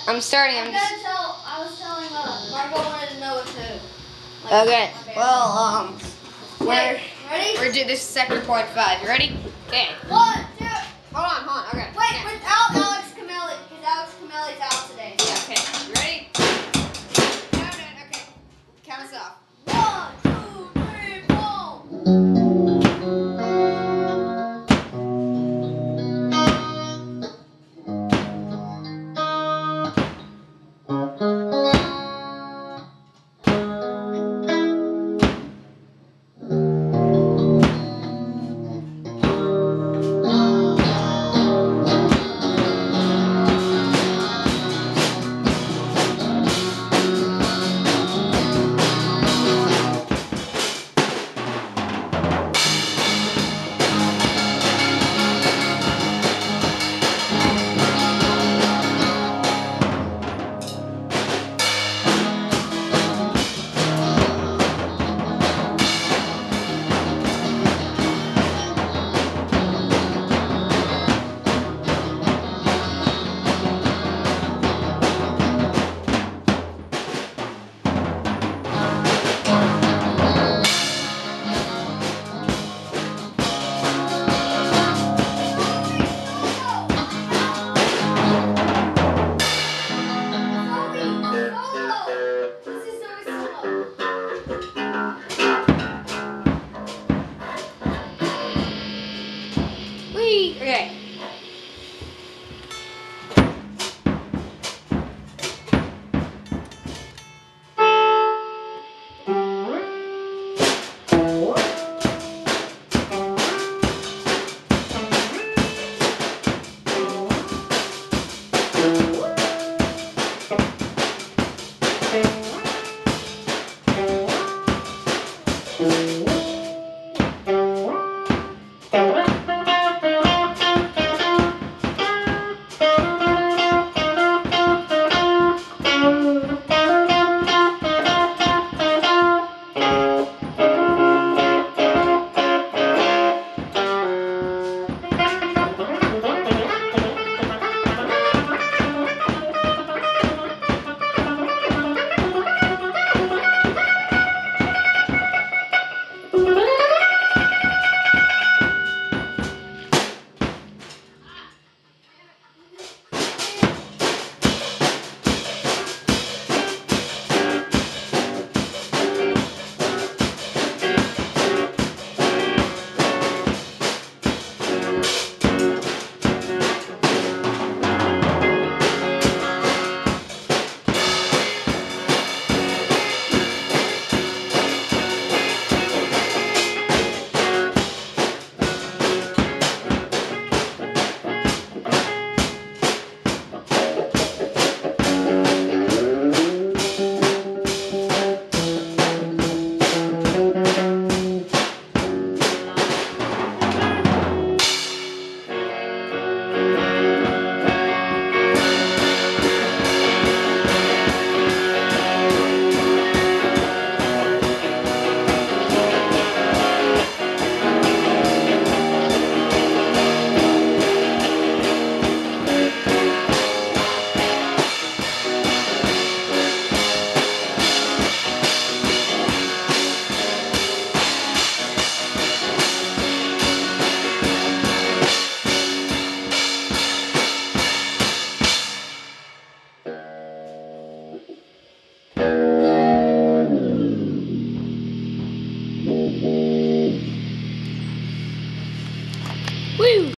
I'm starting. I was telling Margot wanted to know what to. Okay. Well, Okay, ready? we're doing this is sector 0.5. You ready? Okay. 1, 2. Hold on. Okay. Wait, yeah. without Alex Camelli, because Alex Camelli's out today. Yeah, okay. You ready? No, okay. Count us off. 1, 2, 3, 4. Okay. Woo!